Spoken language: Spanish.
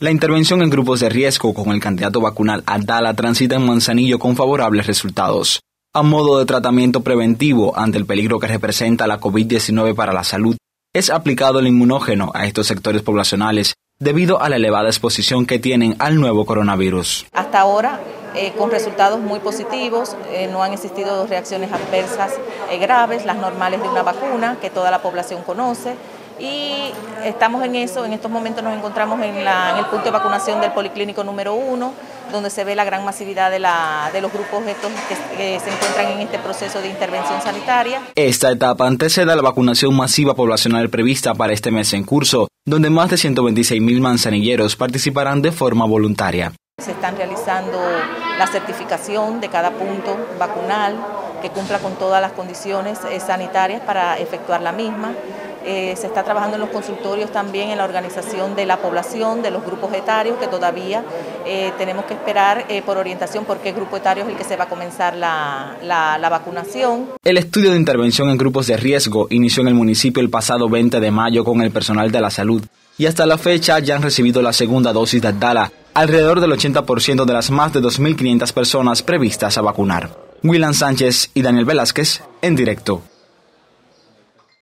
La intervención en grupos de riesgo con el candidato vacunal Abdala transita en Manzanillo con favorables resultados. A modo de tratamiento preventivo ante el peligro que representa la COVID-19 para la salud, es aplicado el inmunógeno a estos sectores poblacionales debido a la elevada exposición que tienen al nuevo coronavirus. Hasta ahora, con resultados muy positivos, no han existido reacciones adversas graves, las normales de una vacuna que toda la población conoce. Y estamos en eso, en estos momentos nos encontramos en el punto de vacunación del Policlínico número 1, donde se ve la gran masividad de los grupos estos que se encuentran en este proceso de intervención sanitaria. Esta etapa antecede a la vacunación masiva poblacional prevista para este mes en curso, donde más de 126,000 manzanilleros participarán de forma voluntaria. Se están realizando la certificación de cada punto vacunal que cumpla con todas las condiciones sanitarias para efectuar la misma. Se está trabajando en los consultorios también en la organización de la población, de los grupos etarios, que todavía tenemos que esperar por orientación por qué grupo etario es el que se va a comenzar la vacunación. El estudio de intervención en grupos de riesgo inició en el municipio el pasado 20 de mayo con el personal de la salud y hasta la fecha ya han recibido la segunda dosis de Abdala, alrededor del 80% de las más de 2.500 personas previstas a vacunar. Willan Sánchez y Daniel Velázquez, en directo.